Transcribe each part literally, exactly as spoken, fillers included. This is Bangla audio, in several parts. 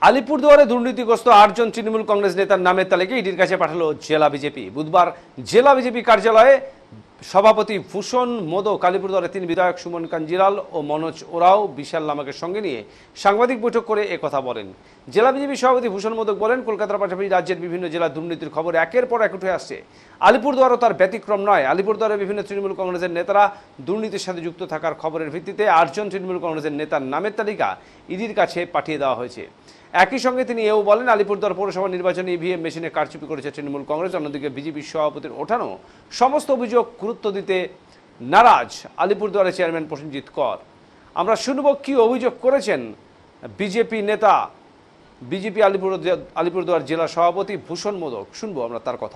আলিপুরদুয়ারে দুর্নীতিগ্রস্ত আটজন তৃণমূল কংগ্রেস নেতার নামের তালিকা ইডির কাছে পাঠালো জেলা বিজেপি। বুধবার জেলা বিজেপি কার্যালয়ে সভাপতি ভূষণ মোদক, আলিপুরদুয়ারের তিন বিধায়ক সুমন কাঞ্জিলাল ও মনোজ ওরাও বিশাল লামাকে সঙ্গে নিয়ে সাংবাদিক বৈঠক করে একথা বলেন। জেলা বিজেপি সভাপতি ভূষণ মোদক বলেন, কলকাতার পাশাপাশি রাজ্যের বিভিন্ন জেলার দুর্নীতির খবর একের পর এক উঠে আসছে। আলিপুরদুয়ারও তার ব্যতিক্রম নয়। আলিপুরদুয়ারে বিভিন্ন তৃণমূল কংগ্রেসের নেতারা দুর্নীতির সাথে যুক্ত থাকার খবরের ভিত্তিতে আটজন তৃণমূল কংগ্রেসের নেতার নামের তালিকা ইডির কাছে পাঠিয়ে দেওয়া হয়েছে। একই সঙ্গে তিনি এও বলেন, আলিপুরদুয়ার পৌরসভা নির্বাচনে ইভিএম মেশিনে কারচুপি করেছে তৃণমূল কংগ্রেস। অন্যদিকে বিজেপির সভাপতির ওঠানো সমস্ত অভিযোগ গুরুত্ব দিতে নারাজ আলিপুরদুয়ারের চেয়ারম্যান প্রসেনজিৎ কর। আমরা শুনব কি অভিযোগ করেছেন বিজেপি নেতা, বিজেপি আলিপুরদুয়ার আলিপুরদুয়ার জেলা সভাপতি ভূষণ মোদক। শুনবো আমরা তার কথা।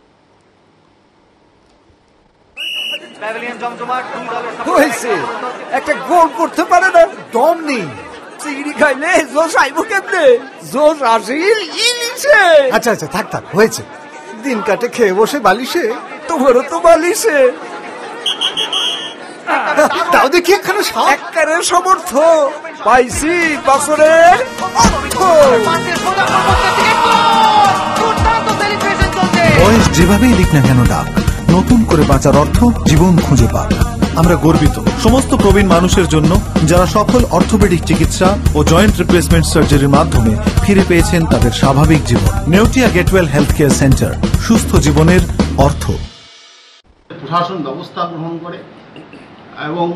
একটা গোল করতে পারে না, দম নেই। চিংড়ি খাইলে জোশ আইব কেমনে? জোশ আসিল ইলিশে। আচ্ছা আচ্ছা থাক থাক, হয়েছে। দিন কাটে খেয়ে বসে বালিশে, তোমারও তো বালিশে। তাও দেখি এখানে একবারে সমর্থ পাইছি বছরের বয়স যেভাবেই দিক না কেন ডাক, নতুন করে বাঁচার অর্থ জীবন খুঁজে পাক। আমরা গর্বিত সমস্ত প্রবীণ মানুষের জন্য যারা সফল অর্থোপেডিক চিকিৎসা ও জয়েন্ট রিপ্লেসমেন্ট সার্জারির মাধ্যমে ফিরে পেয়েছেন তাদের স্বাভাবিক জীবন। Neotia Getwell health care centre, সুস্থ জীবনের অর্থ। প্রশাসন ব্যবস্থা গ্রহণ করে এবং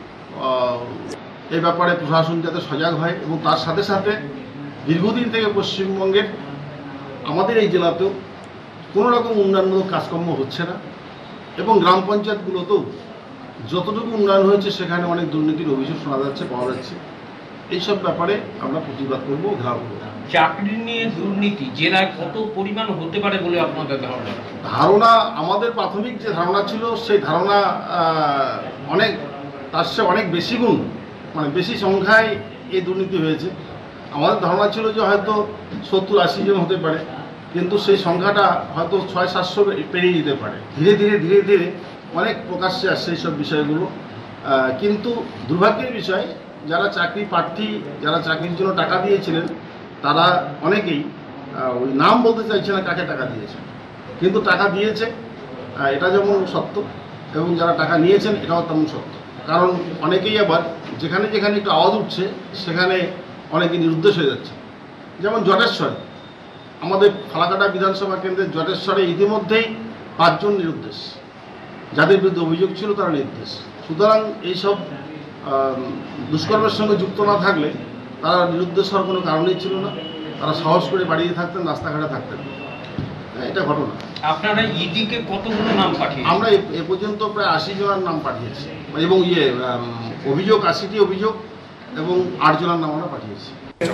এই ব্যাপারে প্রশাসন যাতে সজাগ হয় এবং তার সাথে সাথে দীর্ঘদিন থেকে পশ্চিমবঙ্গের আমাদের এই জেলাতেও কোনো রকম উন্নয়নমূলক কাজকর্ম হচ্ছে না এবং গ্রাম পঞ্চায়েতগুলোতেও যতটুকু উন্নয়ন হয়েছে সেখানে অনেক দুর্নীতির অভিযোগ শোনা যাচ্ছে, পাওয়া যাচ্ছে। এইসব ব্যাপারে আমরা প্রতিবাদ করবো, ঘেরাও করবো। চাকরি নিয়ে দুর্নীতি জেলায় কত পরিমাণ হতে পারে বলে আপনাদের ধারণা? ধারণা আমাদের প্রাথমিক যে ধারণা ছিল সেই ধারণা অনেক তার চেয়ে অনেক বেশি গুণ, মানে বেশি সংখ্যায় এই দুর্নীতি হয়েছে। আমাদের ধারণা ছিল যে হয়তো সত্তর আশি জন হতে পারে, কিন্তু সেই সংখ্যাটা হয়তো ছয় সাতশো পেরিয়ে যেতে পারে। ধীরে ধীরে ধীরে ধীরে অনেক প্রকাশ্যে আসছে এইসব বিষয়গুলো। কিন্তু দুর্ভাগ্যের বিষয়, যারা চাকরি প্রার্থী, যারা চাকরির জন্য টাকা দিয়েছিলেন, তারা অনেকেই ওই নাম বলতে চাইছে না কাকে টাকা দিয়েছে, কিন্তু টাকা দিয়েছে এটা যেমন সত্য এবং যারা টাকা নিয়েছেন এটাও তেমন সত্য। কারণ অনেকেই আবার যেখানে যেখানে একটু আওয়াজ উঠছে সেখানে অনেকে নিরুদ্দেশ হয়ে যাচ্ছে। যেমন জটেশ্বরে, আমাদের ফালাকাটা বিধানসভা কেন্দ্রের জটেশ্বরে ইতিমধ্যেই পাঁচজন নিরুদ্দেশ, যাদের বিরুদ্ধে অভিযোগ ছিল তারা নির্দেশ। সুতরাং এইসব দুষ্কর্মের সঙ্গে যুক্ত না থাকলে তারা নিরুদ্দেশ হওয়ার কোনো কারণই ছিল না। তারা সাহস করে বাড়িতে থাকতেন, রাস্তাঘাটে থাকতেন। এটা ঘটনা। আপনারা ইডিকে কতগুলো নাম পাঠিয়েছেন? আমরা এ পর্যন্ত প্রায় আশি জনের নাম পাঠিয়েছি এবং ইয়ে অভিযোগ আশিটি অভিযোগ এবং আট জনের নাম আমরা পাঠিয়েছি।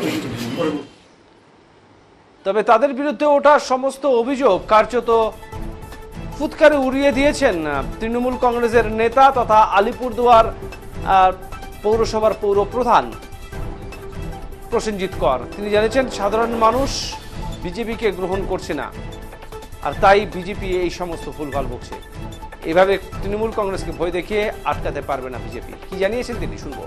তবে তাদের বিরুদ্ধে ওঠা সমস্ত অভিযোগ কার্যত ফুৎকারে উড়িয়ে দিয়েছেন তৃণমূল কংগ্রেসের নেতা তথা আলিপুরদুয়ার পৌরসভার পৌর প্রধান প্রসেনজিৎ কর। তিনি জানিয়েছেন, সাধারণ মানুষ বিজেপিকে গ্রহণ করছে না, আর তাই বিজেপি এই সমস্ত ভুলভাল বকছে। এভাবে তৃণমূল কংগ্রেসকে ভয় দেখিয়ে আটকাতে পারবে না বিজেপি। কি জানিয়েছেন তিনি, শুনবো।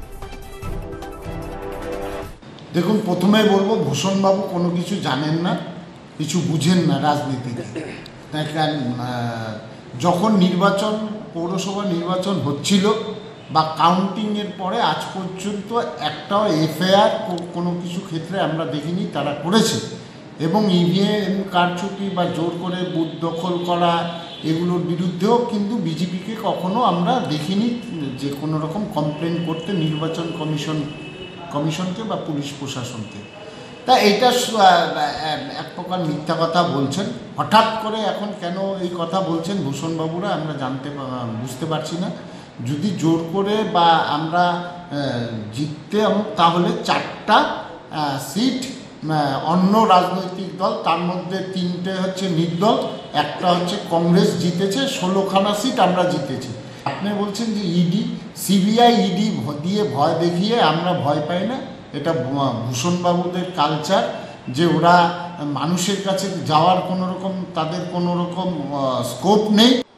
দেখুন, প্রথমে বলবো ভূষণবাবু কোনো কিছু জানেন না, কিছু বুঝেন না রাজনীতিতে। দেখেন, যখন নির্বাচন, পৌরসভা নির্বাচন হচ্ছিল বা কাউন্টিংয়ের পরে আজ পর্যন্ত একটাও এফআইআর কোনো কিছু ক্ষেত্রে আমরা দেখিনি তারা করেছে। এবং ইভিএম কারচুপি বা জোর করে বুথ দখল করা এগুলোর বিরুদ্ধেও কিন্তু বিজেপিকে কখনো আমরা দেখিনি যে কোনো রকম কমপ্লেন করতে নির্বাচন কমিশন কমিশনকে বা পুলিশ প্রশাসনকে। তা এইটা এক প্রকার মিথ্যা কথা বলছেন। হঠাৎ করে এখন কেন এই কথা বলছেন ভূষণবাবুরা আমরা জানতে বুঝতে পারছি না। যদি জোর করে বা আমরা জিততে তাহলে চারটা সিট অন্য রাজনৈতিক দল, তার মধ্যে তিনটে হচ্ছে নির্দল, একটা হচ্ছে কংগ্রেস জিতেছে, ষোলোখানা সিট আমরা জিতেছি। আপনি বলছেন যে ইডি, সিবিআই, ইডি দিয়ে ভয় দেখিয়ে আমরা ভয় পাই না। এটা ভূষণবাবুদের কালচার যে ওরা মানুষের কাছে যাওয়ার কোনো রকম তাদের কোনো রকম স্কোপ নেই।